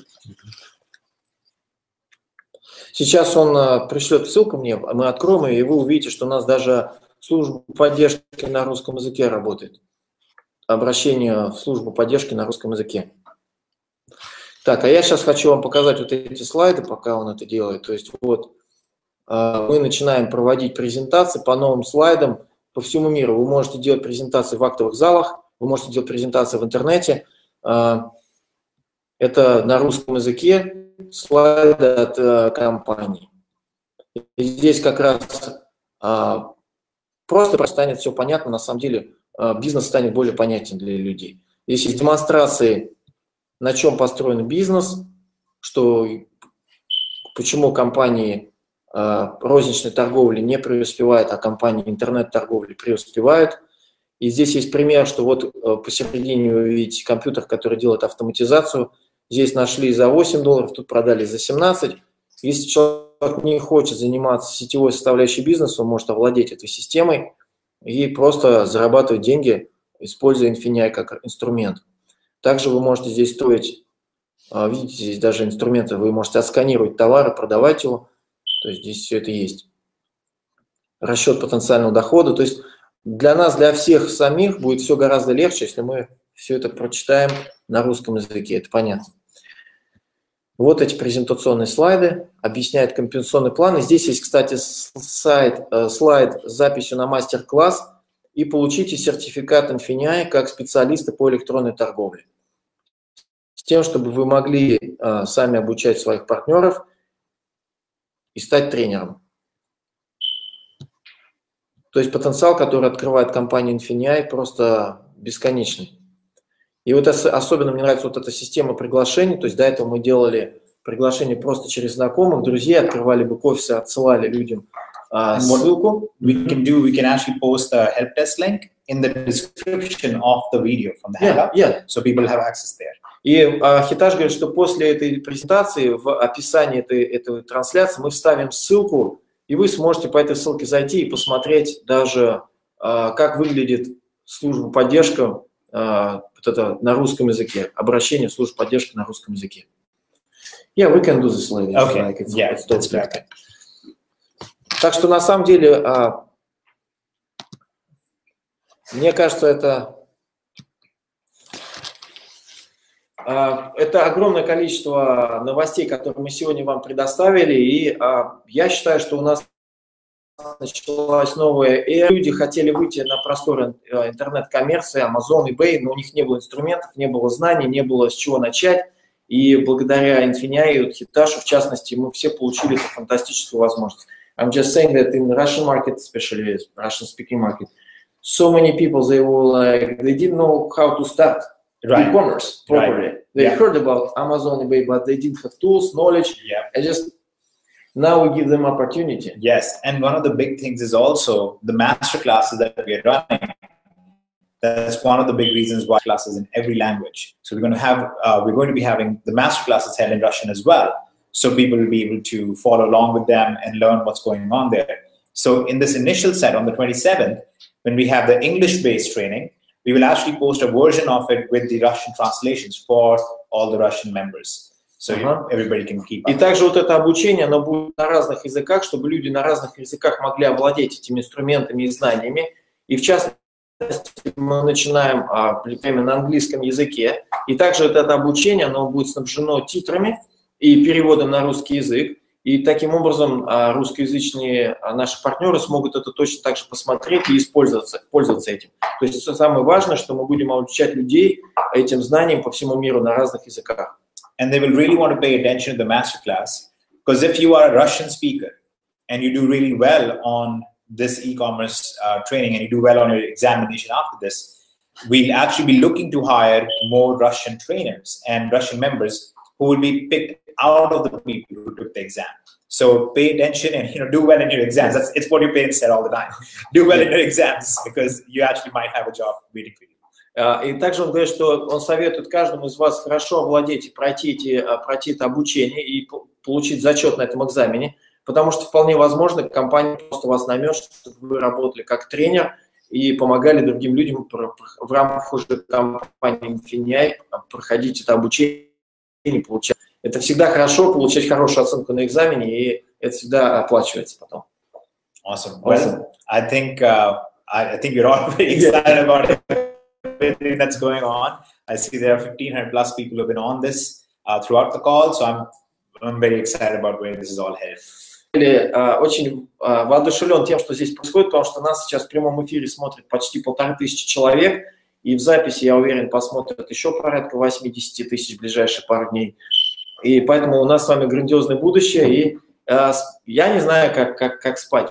Сейчас он пришлет ссылку мне, мы откроем ее, и вы увидите, что у нас даже служба поддержки на русском языке работает. Обращение в службу поддержки на русском языке. Так, а я сейчас хочу вам показать вот эти слайды, пока он это делает. То есть вот мы начинаем проводить презентации по новым слайдам по всему миру. Вы можете делать презентации в актовых залах, вы можете делать презентации в интернете. Это на русском языке слайды от компании. И здесь как раз просто станет все понятно, на самом деле бизнес станет более понятен для людей. Здесь есть демонстрации, на чем построен бизнес, что, почему компании розничной торговли не преуспевают, а компании интернет-торговли преуспевают. И здесь есть пример, что вот посередине вы видите компьютер, который делает автоматизацию. Здесь нашли за $8, тут продали за 17. Если человек не хочет заниматься сетевой составляющей бизнеса, он может овладеть этой системой и просто зарабатывать деньги, используя Infinii как инструмент. Также вы можете здесь строить, видите, здесь даже инструменты, вы можете отсканировать товар и продавать его. То есть здесь все это есть. Расчет потенциального дохода. То есть для нас, для всех самих будет все гораздо легче, если мы все это прочитаем на русском языке. Это понятно. Вот эти презентационные слайды объясняют компенсационный план. И здесь есть, кстати, слайд с записью на мастер-класс. И получите сертификат Infinii как специалиста по электронной торговле. С тем, чтобы вы могли сами обучать своих партнеров и стать тренером. То есть потенциал, который открывает компания Infinii, просто бесконечный. И вот особенно мне нравится вот эта система приглашений. То есть до этого мы делали приглашения просто через знакомых, друзей, открывали бэк-офисы, отсылали людям ссылку. We can actually post a help desk link in the description of the video from the hangout, so people have access there. И Хиташ говорит, что после этой презентации в описании этой трансляции мы вставим ссылку, и вы сможете по этой ссылке зайти и посмотреть даже, как выглядит служба поддержки вот это, на русском языке, обращение в службу поддержки на русском языке. Yeah, we can do this later. Okay, like that's great. Так что на самом деле, мне кажется, это огромное количество новостей, которые мы сегодня вам предоставили, и я считаю, что у нас началась новая эра. Люди хотели выйти на просторы интернет-коммерции, Amazon, eBay, но у них не было инструментов, не было знаний, не было с чего начать. И благодаря Infinii и Хиташу, в частности, мы все получили эту фантастическую возможность. I'm just saying that in the Russian market, especially Russian-speaking market, so many people, they didn't know how to start e-commerce properly. They heard about Amazon, eBay, but they didn't have tools, knowledge, and just now we give them opportunity. Yes, and one of the big things is also the master classes that we are running. That's one of the big reasons why classes in every language. So we're going to be having the master classes held in Russian as well. So people will be able to follow along with them and learn what's going on there. So in this initial set on the 27th, when we have the English-based training, we will actually post a version of it with the Russian translations for all the Russian members. So everybody can keep up. И также вот это обучение, оно будет на разных языках, чтобы люди на разных языках могли овладеть этими инструментами и знаниями. И в частности, мы начинаем прямо на английском языке. И также это обучение, оно будет снабжено титрами и переводом на русский язык. И таким образом русскоязычные наши партнеры смогут это точно так же посмотреть и пользоваться этим. То есть самое важное, что мы будем обучать людей этим знаниям по всему миру на разных языках. And they will really want to pay attention to the masterclass, because if you are a Russian speaker and you do really well on this e-commerce training and you do well on your examination after this, we'll actually be looking to hire more Russian trainers and Russian members who will be picked out of the people who took the exam. So pay attention and do well in your exams. It's what your parents said all the time. Do well in your exams, because you actually might have a job waiting for you. И также он говорит, что он советует каждому из вас хорошо овладеть и пройти это обучение и получить зачет на этом экзамене, потому что вполне возможно, компания просто вас наймет, чтобы вы работали как тренер и помогали другим людям в рамках уже компании Infinii проходить это обучение и получать. Это всегда хорошо, получать хорошую оценку на экзамене, и это всегда оплачивается потом. Awesome. Well, I think you're all very excited about it. That's going on. I see there are 1,500 plus people who have been on this throughout the call, so I'm very excited about where this is all headed. Очень воодушевлен тем, что здесь происходит, потому что нас сейчас в прямом эфире смотрит почти 1500 человек, И в записи, я уверен, посмотрят еще порядка 80 тысяч в ближайшие пару дней. И поэтому у нас с вами грандиозное будущее. И я не знаю, как спать.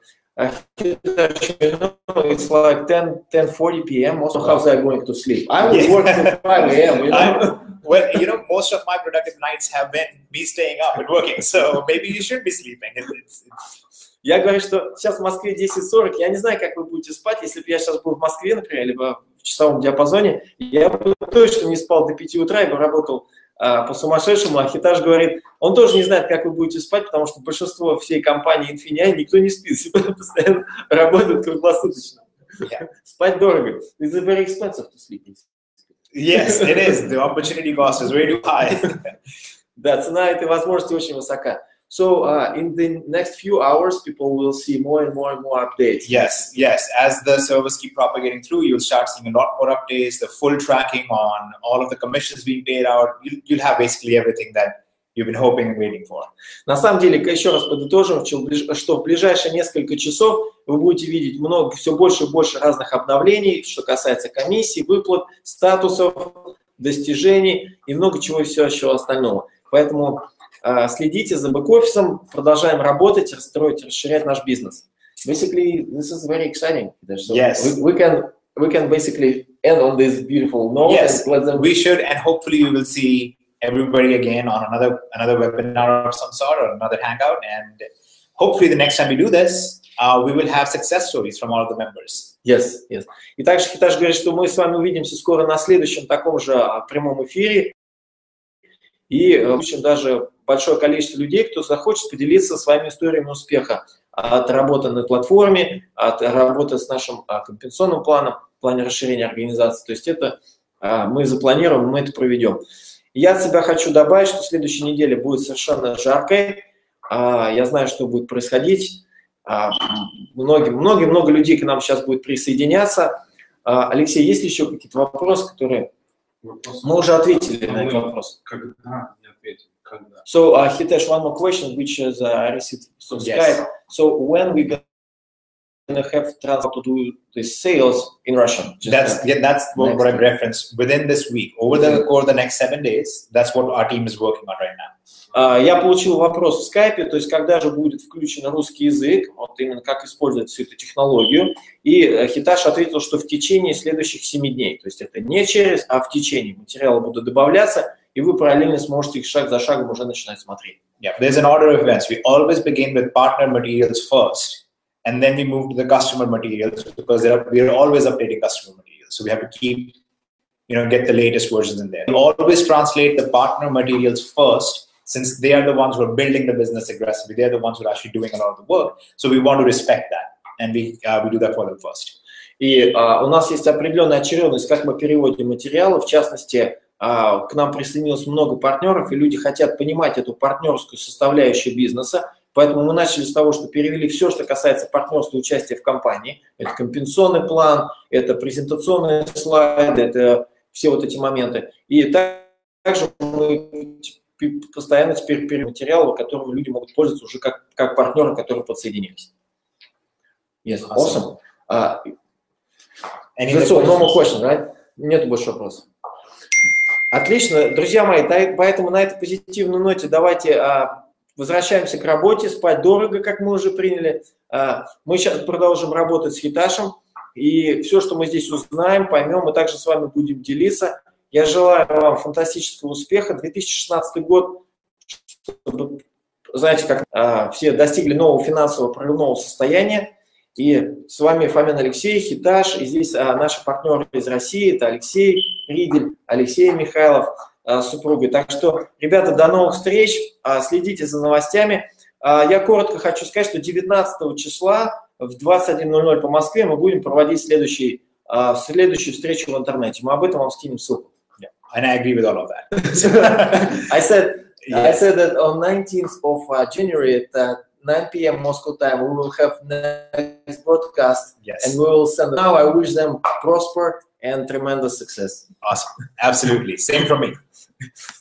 It's like 10:40 p.m. Also, how's that going to sleep? I will work till 5 a.m. You know? Well, you know, most of my productive nights have been me staying up and working. So maybe you should be sleeping. Я говорю, что сейчас в Москве 10:40. Я не знаю, как вы будете спать. Если бы я сейчас был в Москве, например, либо в часовом диапазоне, я бы точно не спал до 5 утра и бы работал по-сумасшедшему, а Хиташ говорит, он тоже не знает, как вы будете спать, потому что большинство всей компании Infineon никто не спит, постоянно работают круглосуточно. Спать дорого. It's very expensive to sleep. Yes, it is. The opportunity cost is way too high. Да, цена этой возможности очень высока. So in the next few hours, people will see more and more and more updates. Yes, yes. As the servers keep propagating through, you'll start seeing a lot more updates, the full tracking on all of the commissions being paid out. You'll have basically everything that you've been hoping and waiting for. На самом деле, еще раз подытожим, что в ближайшие несколько часов вы будете видеть все больше и больше разных обновлений, что касается комиссий, выплат, статусов, достижений и много чего еще остального. Поэтому следите за бэк-офисом, продолжаем работать, строить, расширять наш бизнес. Basically, this is very exciting. So yes. We can basically end on this beautiful note. Yes, we should, and hopefully we will see everybody again on another webinar of some sort or another hangout. And hopefully the next time we do this, we will have success stories from all of the members. Yes, yes. И также Хиташ говорит, что мы с вами увидимся скоро на следующем таком же прямом эфире. И получим даже большое количество людей, кто захочет поделиться своими историями успеха от работы на платформе, от работы с нашим компенсационным планом, в плане расширения организации. То есть это мы запланируем, мы это проведем. Я от себя хочу добавить, что следующая неделя будет совершенно жаркой. Я знаю, что будет происходить. Много людей к нам сейчас будет присоединяться. Алексей, есть ли еще какие-то вопросы, которые... Мы уже ответили на этот вопрос. Когда? Не ответили. Когда? So, Hitesh, one more question, which is I received from Skype. So, when we gonna have transfer to do the sales in Russian? That's what I referenced. Within this week, over the next 7 days, that's what our team is working on right now. Я получил вопрос в скайпе, то есть когда же будет включен русский язык, вот именно как использовать всю эту технологию, и Хиташ ответил, что в течение следующих 7 дней, то есть это не через, а в течение материалы будут добавляться, и вы параллельно сможете их шаг за шагом уже начинать смотреть. Yeah, there's an order of events. We always begin with partner materials first, and then we move to the customer materials because we are always updating customer materials, so we have to keep, get the latest versions in there. We always translate the partner materials first, since they are the ones who are building the business aggressively, they're the ones who are actually doing a lot of the work. So we want to respect that, and we do that for them first. И у нас есть определенная очередность, как мы переводим материалы. В частности, к нам присоединилось много партнеров, и люди хотят понимать эту партнерскую составляющую бизнеса. Поэтому мы начали с того, что перевели все, что касается партнерства и участия в компании. Это компенсационный план, это презентационные слайды, это все вот эти моменты. И также мы постоянно теперь материалы, которыми люди могут пользоваться уже как партнеры, которые подсоединились. Yes, awesome. That's all, no more question, right? Нет больше вопросов. Отлично, друзья мои, поэтому на этой позитивной ноте давайте возвращаемся к работе, спать дорого, как мы уже приняли. Мы сейчас продолжим работать с Хиташем, и все, что мы здесь узнаем, поймем, мы также с вами будем делиться. Я желаю вам фантастического успеха. 2016 год, чтобы, знаете, как все достигли нового финансового прорывного состояния. И с вами Фомин Алексей, Хиташ, и здесь наши партнеры из России, это Алексей Ридель, Алексей Михайлов с супругой. Так что, ребята, до новых встреч, следите за новостями. Я коротко хочу сказать, что 19 числа в 21:00 по Москве мы будем проводить следующую встречу в интернете. Мы об этом вам скинем ссылку. And I agree with all of that. I said that on 19th of January at 9 p.m. Moscow time, we will have next broadcast, and we will send them. Now I wish them prosper and tremendous success. Awesome. Absolutely. Same from me.